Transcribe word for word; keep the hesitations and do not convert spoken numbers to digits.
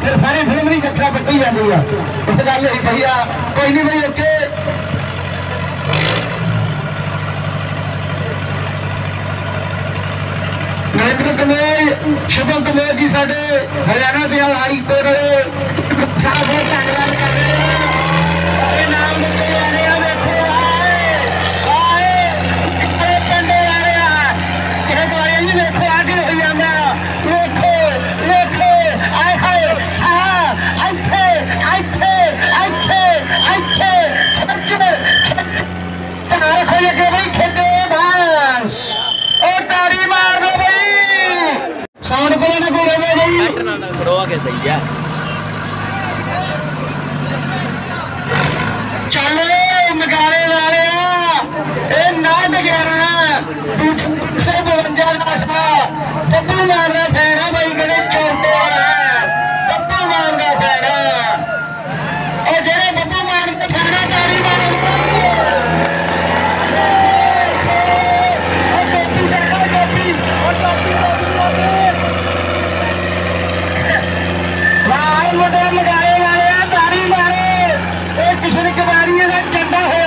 फिर सारी फिल्म की जत्था पट्टी जाती है। इस गल ही कही आ कोई नहीं भाई ओके। नरेंद्र कमोज शुभम कमोज जी साडे हरियाणा के हाई कोर्ट वाले साहब बहुत धन्यवाद कर रहे हैं। नाम लिखे जा रहे हैं देखो आए आए कंडे आ रहे हैं किसी बारे जी देखो आगे हो जाना देखो देखो आए हाय हाँ आइथे आइथे आइथे आइथे खर्चे खर्चे खोले के भाई खेते बस और तारी मार दो भाई साउंड को ना कोई रहे भाई खड़ो के सही है। चलो मगाले वाले ए नाट ग्यारह तू सौ बवंजा दसवा पप्पू मारना फैना भाई कदे चौंटे वाला पप्पू मारना फैना और जेड़े पप्पू मार के फैना तारी मारो और टोपी चढ़ा टोपी और टोपी मुंडे मगाले वाले तारी मारे किशन कुमारी का झंडा हो